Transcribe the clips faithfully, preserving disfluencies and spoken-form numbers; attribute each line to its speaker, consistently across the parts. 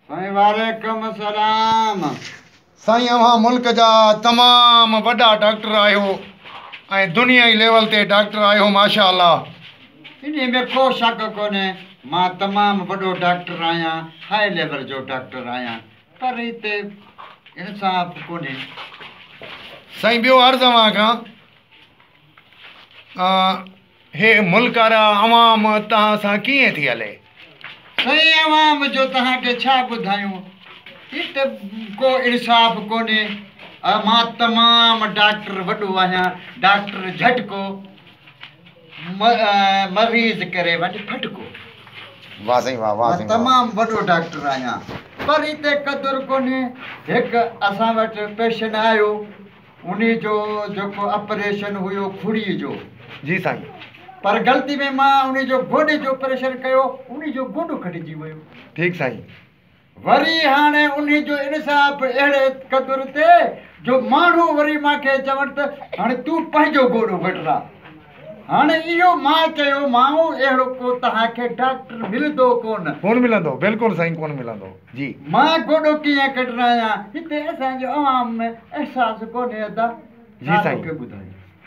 Speaker 1: साईं वालेकुम सलाम।
Speaker 2: साईं अवां मुल्क जा तमाम वॾा डॉक्टर आहियो ऐं दुनियाई लेवल ते डॉक्टर आहियो माशाअल्लाह।
Speaker 1: इन में को शक कोन्हे, मां तमामु वॾो डॉक्टर आहियां, हाई लेवल जो डॉक्टर आहियां, पर हिते इंसाफ़ कोन्हे।
Speaker 2: साईं ॿियो अर्ज़ु अवां खां, हे मुल्क वारा अवाम तव्हां सां कीअं थी हले?
Speaker 1: साईं अवाम जो तव्हांखे छा ॿुधायूं, हिते को इंसाफ़ कोन्हे। मां तमामु डॉक्टर वॾो आहियां, डॉक्टर झटको मरीज़ करे वञ फटको।
Speaker 2: वाह साईं वाह वाह साईं,
Speaker 1: तमामु वॾो डॉक्टर आहियां, पर हिते क़दुरु कोन्हे। हिकु असां वटि पेशेंट आयो, उन जो जेको ऑपरेशन हुयो खुड़ीअ जो।
Speaker 2: जी साईं।
Speaker 1: पर ग़लती में मां उन जो गोॾे जो ऑपरेशन कयो, उन जो गोॾो कटिजी वियो।
Speaker 2: ठीकु साईं।
Speaker 1: वरी हाणे उन जो इंसाफ़ अहिड़े क़दुरु ते जो माण्हू वरी मूंखे चवनि त हाणे तूं पंहिंजो गोॾो कटरा। हाणे इहो मां चयो माण्हू अहिड़ो को तव्हांखे डॉक्टर मिलंदो कोन
Speaker 2: कोन मिलंदो, बिल्कुलु साईं कोन मिलंदो। जी
Speaker 1: मां गोॾो कीअं कटरायां, हिते असांजो आवाम में अहसासु कोन्हे अदा।
Speaker 2: जी साईं।
Speaker 1: खे ॿुधायो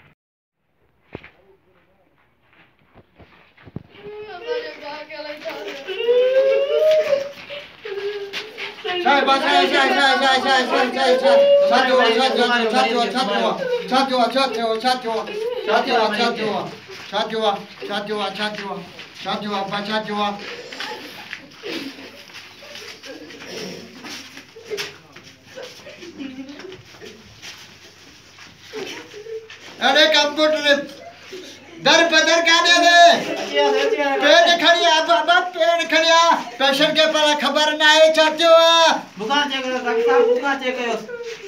Speaker 1: अरे कंप्यूटर दर बदर क्या दे दे पेड़ खड़िया बाबा पेड़ खड़िया पेशेंट के पर खबर ना है चाचू
Speaker 3: बुखार चेक करो डॉक्टर साहब, बुखार चेक करो।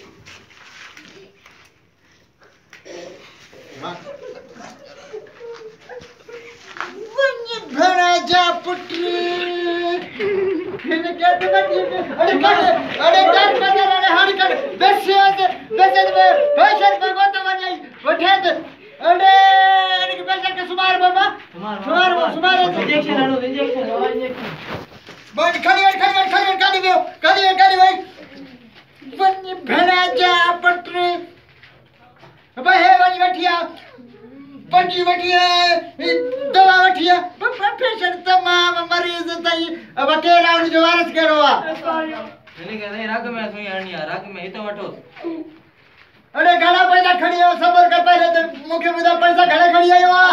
Speaker 1: वन्य भरा जा पुत्री इनके तो अरे कर अरे कर बदर अरे हर कर बेसियो बेसियो पेशेंट को तो वन्य उठे अरे इनके पेशेंट के सुमार बाबा सुमार सुमार
Speaker 3: इंजेक्शन लो, इंजेक्शन लो, इंजेक्शन
Speaker 1: बंद खड़ी खड़ी खड़ी खड़ी दो खड़ी खड़ी भाई वन्य भरा जा पुत्री भाई है वन्य बैठिया पंजी वठिया दवा वठिया पेशेंट तमाम मरीज तई अब केरा उन जो वारस करो आ
Speaker 3: नहीं कहते राग में सुई आनी है, राग में इतो वठो।
Speaker 1: अरे घणा पैसा खड़ी हो सबर कर पहले तो मुखे बुधा पैसा घणे खड़ी आयो आ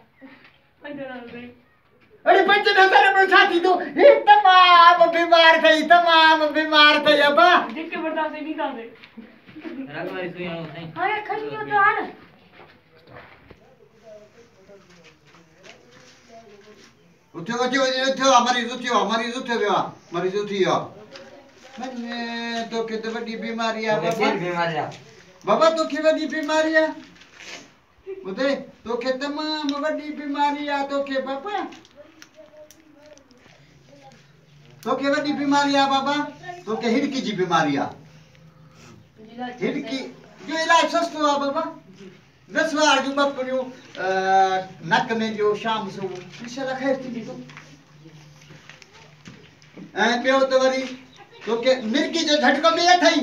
Speaker 1: अरे पंच हजार में छाती तो ये तमाम बीमार थई तमाम बीमार थई अबा
Speaker 4: देख के बर्दाश्त नहीं कर दे
Speaker 3: राग वाली सुई आनो सही।
Speaker 4: हां खड़ी हो तो आन
Speaker 1: उठो उठो उठो मरीज उठो मरीज उठो गया मरीज उठियो मने तो के तो बड़ी बीमारी है बाबा
Speaker 3: बीमारी है
Speaker 1: बाबा तो के बड़ी बीमारी है बुझे तो के तमाम बड़ी बीमारी है तो के बाबा तो के बड़ी बीमारी है बाबा तो के हिड़की जी बीमारी है हिड़की जो इलाज सस्तो है बाबा दस बार जो बपनियो नक में जो शाम सो इंशाल्लाह खैर थी तो ऐ पियो तो वरी तो के मिर्गी जो झटको में थई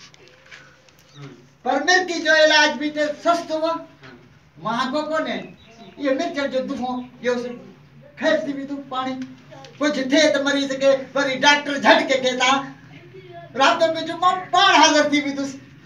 Speaker 1: पर मिर्गी जो इलाज भी ते सस्तो हुआ महंगो कोने ये मिर्च जो दुखो ये उस खैर थी भी तो पानी कुछ थे तो मरीज के वरी डॉक्टर झटके कहता रात में जो पाँच हजार थी भी तो